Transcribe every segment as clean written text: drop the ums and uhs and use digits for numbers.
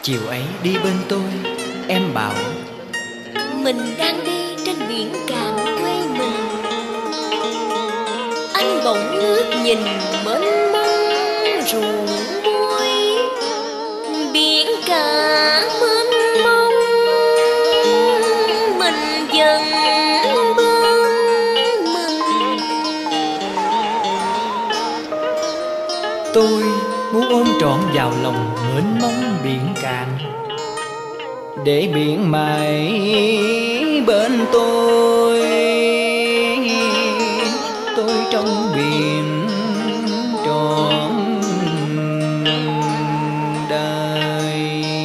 Chiều ấy đi bên tôi, em bảo mình đang đi trên biển cạn quê mình. Anh bỗng ngước nhìn mênh mông ruộng muối, biển cả mênh mông mình dần bên mình. tôi muốn ôm trọn vào lòng mênh mông biển cạn, để biển mãi bên tôi trong biển trọn đời.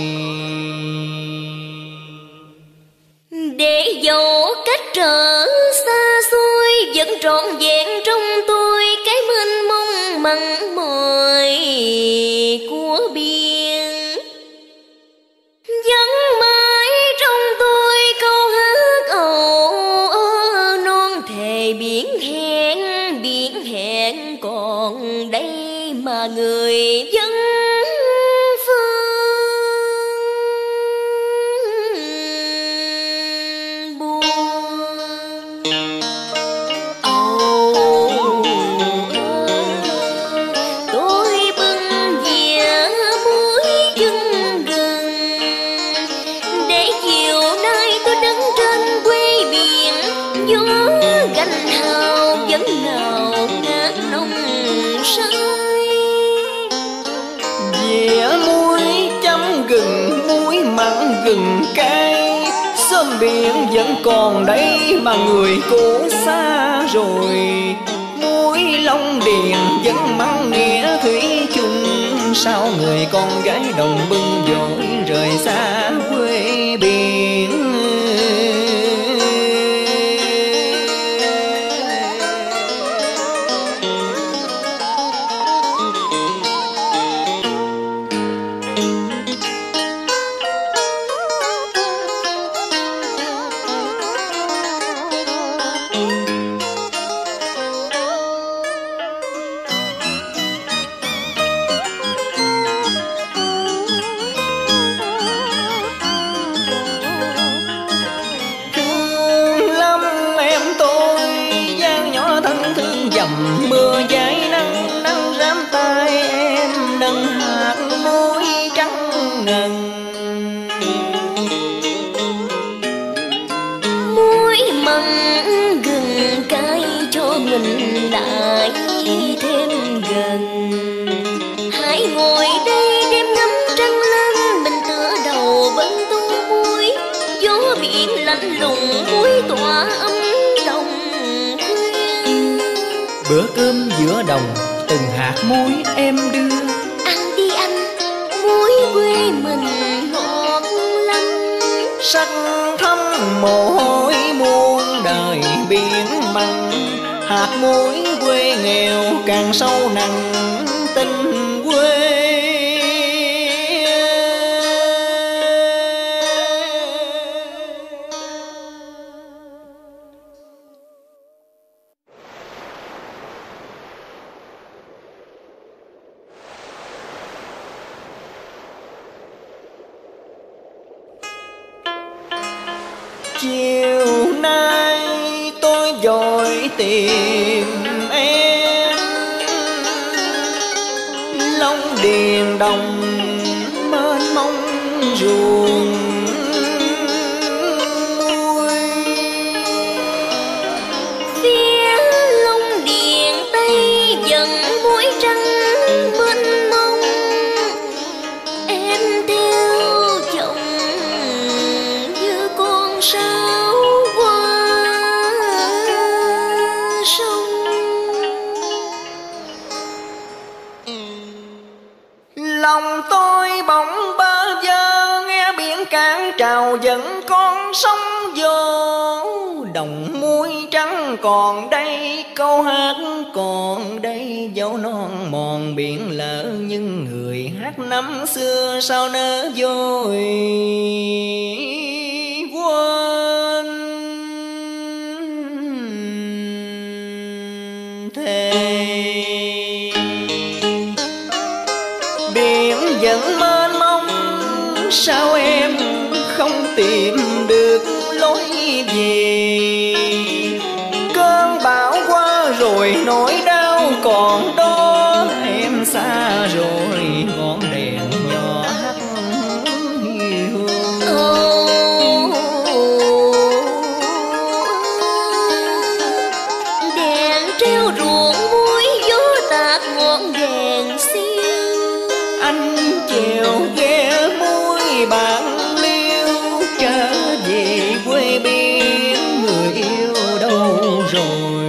Để dẫu cách trở xa xôi, vẫn trọn vẹn trong tôi cái mênh mông mặn mòi của biển. Vẫn mãi trong tôi câu hát âu ơ non thề biển hẹn còn đây mà người vẫn phương buồn. Tôi bưng dĩa muối chân gừng, để chiều nay tôi đứng trên quê biển. Gió gành hào vẫn nào ngát nồng say. Dĩa muối chấm gừng, muối mặn gừng cay, xóm biển vẫn còn đây mà người cũ xa rồi. Muối Long Điền vẫn mang nghĩa thủy chung, sao người con gái đồng bưng dội rời xa quê biển. Mưa dãi nắng nắng rám tay em nâng hạt muối trắng ngần. Muối mặn gừng cay cho mình lại thêm gần. Hãy ngồi đây đêm ngắm trăng lên, mình tựa đầu bên tô muối. Gió biển lạnh lùng muối tỏa ấm đồng. Bữa cơm giữa đồng từng hạt muối em đưa. Ăn đi anh, muối quê mình ngọt lắm. Sắc thắm mồ hôi muôn đời biển mặn, hạt muối quê nghèo càng sâu nặng tình quê. Chiều nay tôi vội tìm em, Long Điền đồng mênh mông ruộng muối. Phía Long Điền Tây dần muối trắng mênh mông. Em theo chồng như con sáo qua sông. Lòng tôi bỗng bơ vơ nghe biển cạn trào dẫn con sóng vô. Đồng muối trắng còn đây, câu hát còn đây, dấu non mòn biển lỡ. Nhưng người hát năm xưa sao nỡ vội quên thề. Biển vẫn mênh mông sao em không tìm được lối về? Cơn bão qua rồi nỗi đau còn đó, em xa rồi ngọn đèn nhỏ hắt hiu. Đèn treo ruộng muối gió tạt ngọn đèn xiêu. Anh chèo ghe muối bạc liêu, trở về quê biên người yêu đâu rồi?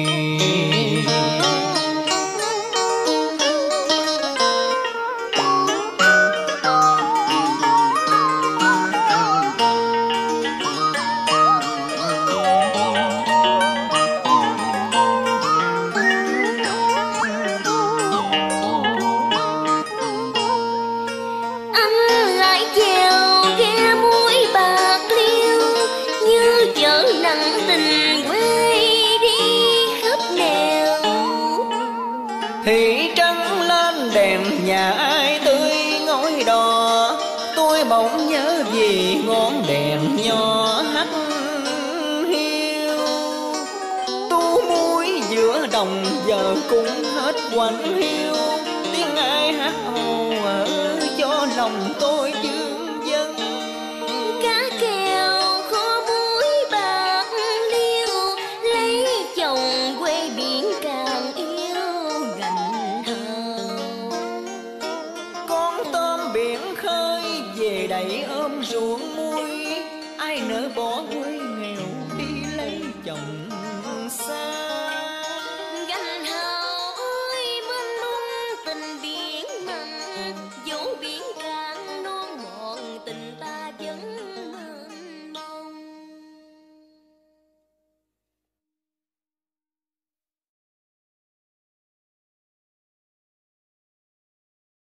Thị trấn lên đèn nhà ai tươi ngói đỏ, tôi bỗng nhớ về ngọn đèn nhỏ hắt hiu. Tu muối giữa đồng giờ cũng hết quạnh hiu, tiếng ai hát ồ ở cho lòng tôi dương dân. Cá kèo kho muối bạc liêu, lấy chồng quê biển càng yêu gành hào. Con tôm biển khơi về đầy ôm ruộng muối, ai nỡ bỏ quê